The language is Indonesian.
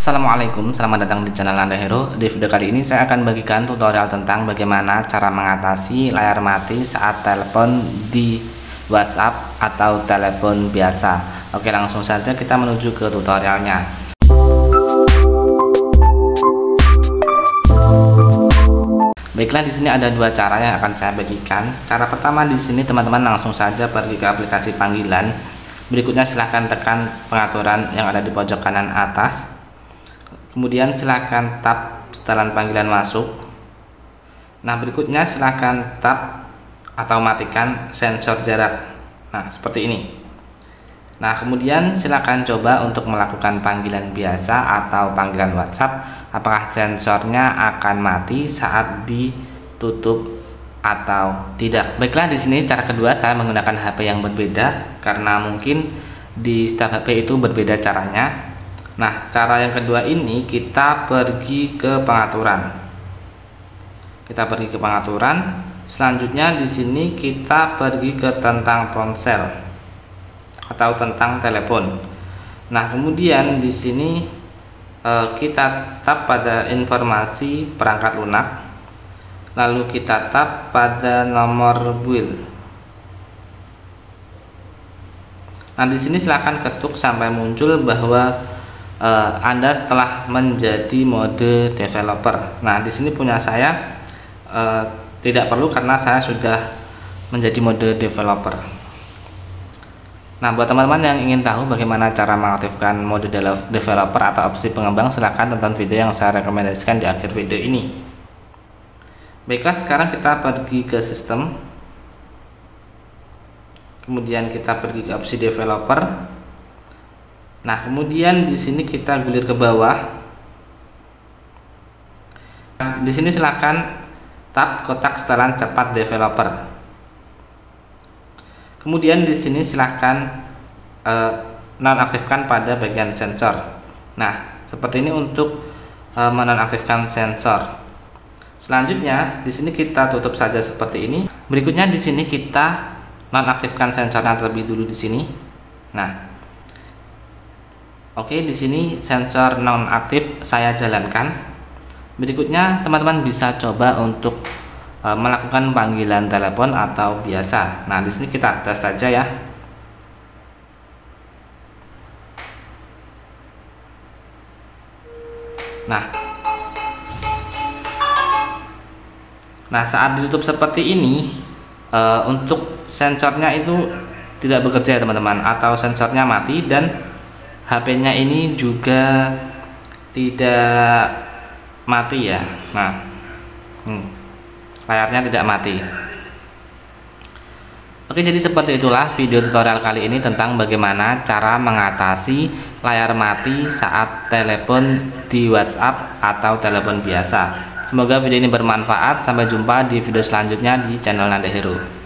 Assalamualaikum, selamat datang di channel Nanda Hero. Di video kali ini saya akan bagikan tutorial tentang bagaimana cara mengatasi layar mati saat telepon di WhatsApp atau telepon biasa. Oke, langsung saja kita menuju ke tutorialnya. Baiklah, di sini ada dua cara yang akan saya bagikan. Cara pertama, di sini teman-teman langsung saja pergi ke aplikasi panggilan. Berikutnya silahkan tekan pengaturan yang ada di pojok kanan atas. Kemudian silahkan tap setelan panggilan masuk. Nah, berikutnya silahkan tap atau matikan sensor jarak. Nah, seperti ini. Nah, kemudian silahkan coba untuk melakukan panggilan biasa atau panggilan WhatsApp. Apakah sensornya akan mati saat ditutup atau tidak? Baiklah, di sini cara kedua saya menggunakan HP yang berbeda karena mungkin di setiap HP itu berbeda caranya. Nah, cara yang kedua ini kita pergi ke pengaturan. Kita pergi ke pengaturan. Selanjutnya di sini kita pergi ke tentang ponsel atau tentang telepon. Nah, kemudian di sini kita tap pada informasi perangkat lunak. Lalu kita tap pada nomor build. Nah, di sini silahkan ketuk sampai muncul bahwa Anda telah menjadi mode developer. Nah, di sini punya saya tidak perlu karena saya sudah menjadi mode developer. Nah, buat teman-teman yang ingin tahu bagaimana cara mengaktifkan mode developer atau opsi pengembang, silahkan tonton video yang saya rekomendasikan di akhir video ini. Baiklah, sekarang kita pergi ke sistem. Kemudian kita pergi ke opsi developer. Nah, kemudian di sini kita gulir ke bawah. Di sini silakan tap kotak setelan cepat developer. Kemudian di sini silahkan nonaktifkan pada bagian sensor. Nah, seperti ini untuk menonaktifkan sensor. Selanjutnya di sini kita tutup saja seperti ini. Berikutnya di sini kita nonaktifkan sensornya terlebih dulu di sini. Nah, oke, di sini sensor nonaktif saya jalankan. Berikutnya teman-teman bisa coba untuk melakukan panggilan telepon atau biasa. Nah, di sini kita tes saja ya. Nah, saat ditutup seperti ini, untuk sensornya itu tidak bekerja ya teman-teman, atau sensornya mati dan HP-nya ini juga tidak mati ya. Nah, layarnya tidak mati. Oke, jadi seperti itulah video tutorial kali ini tentang bagaimana cara mengatasi layar mati saat telepon di WhatsApp atau telepon biasa. Semoga video ini bermanfaat. Sampai jumpa di video selanjutnya di channel Nanda Hero.